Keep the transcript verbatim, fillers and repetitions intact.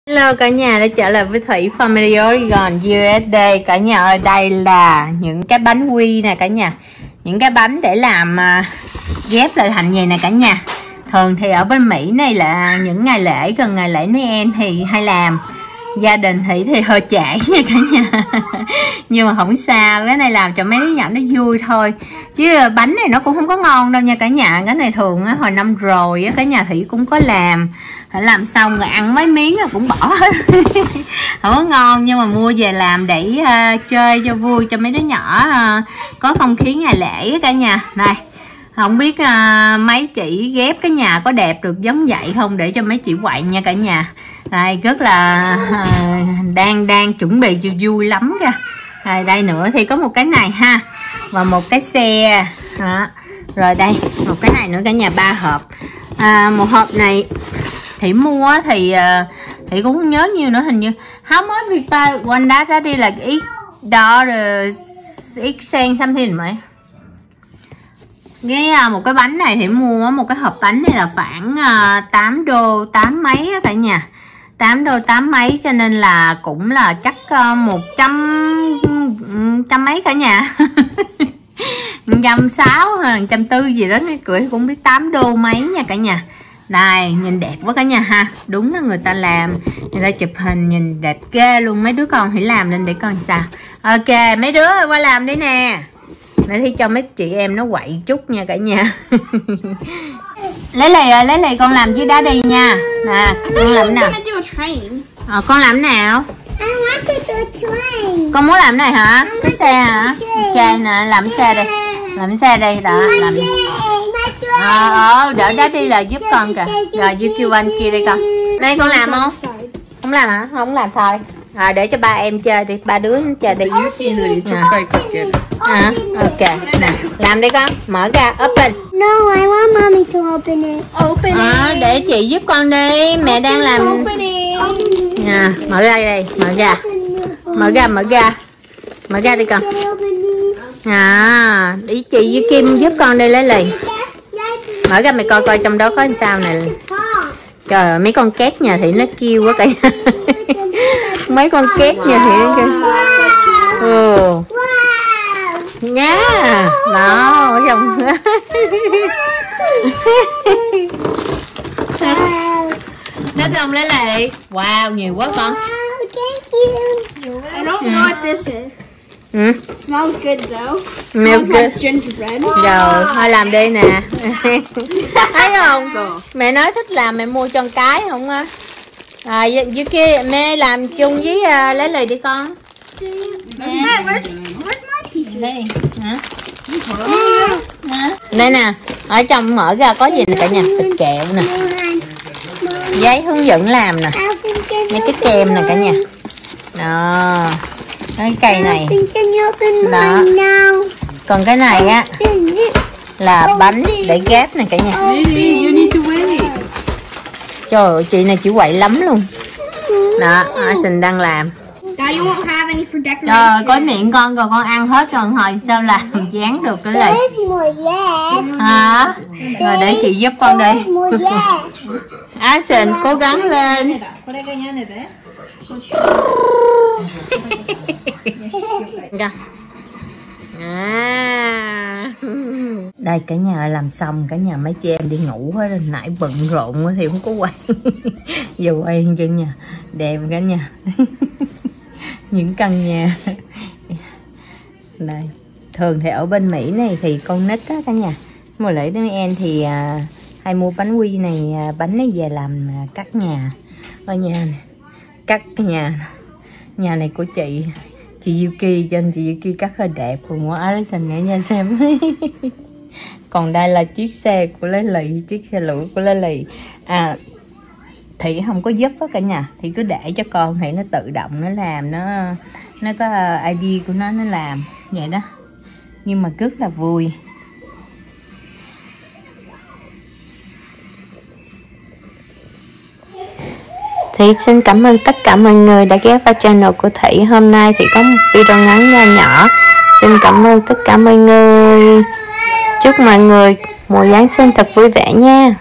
Hello cả nhà, đã trở lại với Thủy Family Oregon u ét a. Cả nhà ở đây là những cái bánh quy nè cả nhà. Những cái bánh để làm uh, ghép lại thành vậy nè cả nhà. Thường thì ở bên Mỹ này là những ngày lễ, gần ngày lễ Noel thì hay làm. Gia đình thì thì hơi trễ nha cả nhà. Nhưng mà không sao, cái này làm cho mấy đứa nhỏ nó vui thôi. Chứ bánh này nó cũng không có ngon đâu nha cả nhà. Cái này thường á, hồi năm rồi á, cả nhà Thủy cũng có làm. Làm xong rồi ăn mấy miếng là cũng bỏ hết. Không có ngon, nhưng mà mua về làm để uh, chơi cho vui, cho mấy đứa nhỏ uh, có không khí ngày lễ cả nhà. Này, không biết uh, mấy chị ghép cái nhà có đẹp được giống vậy không, để cho mấy chị quậy nha cả nhà. Đây, rất là uh, đang đang chuẩn bị cho vui lắm kìa. Đây, đây nữa thì có một cái này ha, và một cái xe đó. Rồi đây một cái này nữa cả nhà, ba hộp. À, một hộp này Thị mua thì Thị cũng không nhớ nhiều nữa, hình như how much we buy one that ra đi là ít dollar ít sen something vậy. Cái một cái bánh này thì mua một cái hộp bánh này là khoảng tám đô tám mấy cả nhà, tám đô tám mấy, cho nên là cũng là chắc một trăm trăm mấy cả nhà. một trăm sáu hay một trăm tư gì đó, cái cười cũng biết tám đô mấy nha cả nhà. Đây, nhìn đẹp quá cả nhà ha. Đúng là người ta làm, người ta chụp hình nhìn đẹp ghê luôn. Mấy đứa con hãy làm lên để coi sao. Ok, mấy đứa qua làm đi nè. Để thi cho mấy chị em nó quậy chút nha cả nhà. Lấy lì ơi, lấy lì con làm với đá đi nha. Nè, con làm nào? Ờ, con làm nào? Con muốn làm này hả? Cái xe hả? Ok nè, làm xe đi. Làm xe đây đó, làm. Ờ, ờ, đỡ đá đi là giúp con kìa. Rồi giúp kêu anh kia đi con. Đây con làm không? Không làm hả? Không làm thôi. Rồi để cho ba em chơi đi, ba đứa chơi đi. À, ok, nè, làm đi con, mở ra, open. No, I want mommy to open it. Open à, it. Để chị giúp con đi, mẹ đang làm. Open it. À, mở ra đây, mở ra, mở ra, mở ra, mở ra đi con. À, để chị với Kim giúp con đi lấy lì. Mở ra mày coi coi trong đó có làm sao này. Trời ơi, mấy con két nhà thì nó kêu quá cả nhà. Mấy con két nhà thì nó kêu. Ừ. Nhá. Đó, ở trong. Nó xong lấy lại. Wow, nhiều quá con. I don't know what this is. Ừ. Smells good though. Smells Smells good. like gingerbread. Rồi, thôi làm đi nè. Thấy không? Mẹ nói thích làm mẹ mua cho con cái không á. À, dưới kia mẹ làm chung với uh, lấy lì đi con. Hey, where's, where's my pieces? Đây, hả? Hả? Đây nè, ở trong mở ra có gì nè cả nhà, bịch kẹo nè, giấy hướng dẫn làm nè, mấy cái kem nè cả nhà. Đó, cái cây này. Đó. Còn cái này á là bánh để ghép nè cả nhà. Trời ơi, chị này chị quậy lắm luôn. Đó, Asen đang làm. Trời ơi, có miệng con rồi con ăn hết rồi, hồi sao làm dán được cái này hả? Rồi để chị giúp con đi. Asen cố gắng lên. À. Đây cả nhà làm xong, cả nhà mấy chị em đi ngủ hết rồi, nãy bận rộn quá thì không có quay. Giờ quay cả nhà đẹp cả nhà. Những căn nhà. Đây, thường thì ở bên Mỹ này thì con nít á cả nhà, mùa lễ Noel thì à, hay mua bánh quy này, à, bánh này về làm à, cắt nhà ở nhà này. Cắt cái nhà nhà này của chị chị Yuki, trên chị Yuki cắt hơi đẹp, cùng của Alison nghe nha xem. Còn đây là chiếc xe của lấy lì, chiếc xe lửa của lấy lì. À, Thị không có giúp đó cả nhà, thì cứ để cho con thì nó tự động nó làm, nó nó có i đê của nó nó làm vậy đó, nhưng mà rất là vui. Thì xin cảm ơn tất cả mọi người đã ghé vào channel của Thị. Hôm nay thì có một video ngắn nho nhỏ. Xin cảm ơn tất cả mọi người. Chúc mọi người mùa Giáng sinh thật vui vẻ nha.